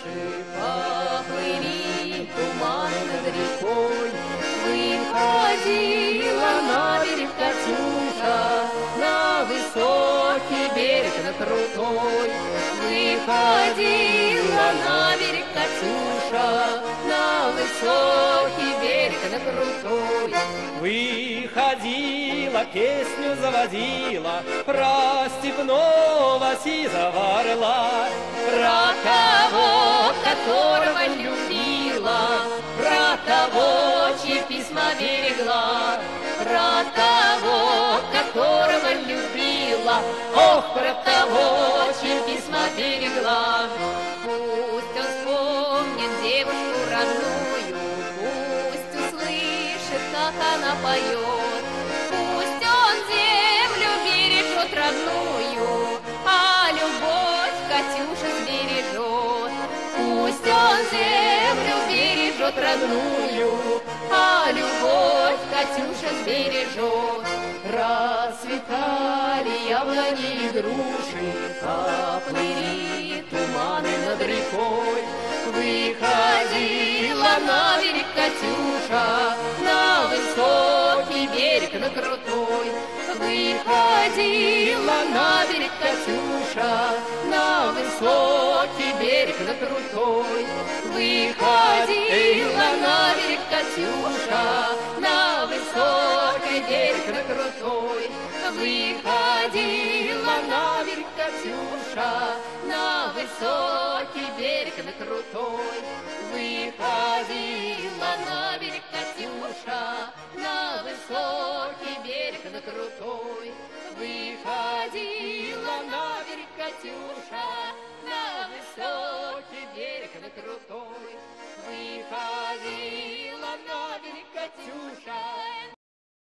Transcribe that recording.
груши, поплыли туманы над рекой. Выходила на берег Катюша, на высокий берег, на крутой. Выходила на берег Катюша, на высокий берег, на крутой. Выходила, песню заводила, про степного сизого орла. Про того, которого любила, про того, чьи письма берегла, про того, которого любила, ох, про того, чьи письма берегла. Пусть он вспомнит девушку родную, пусть услышит, как она поет, пусть он землю бережет родную, а любовь Катюша сбережет. Пусть он землю бережет родную, а любовь Катюша сбережет. Расцветали яблони и груши, поплыли туманы над рекой. Выходила на берег Катюша, на высокий берег, на крутой. Выходила на берег Катюша, на высокий берег, на крутой. Выходила на берег Катюша, на высокий берег, на крутой. Выходила на берег Катюша, на высокий берег, на крутой. Выходила на берег Катюша, на высокий берег, на крутой. Выходила на берег Катюша, на высокий берег, на крутой.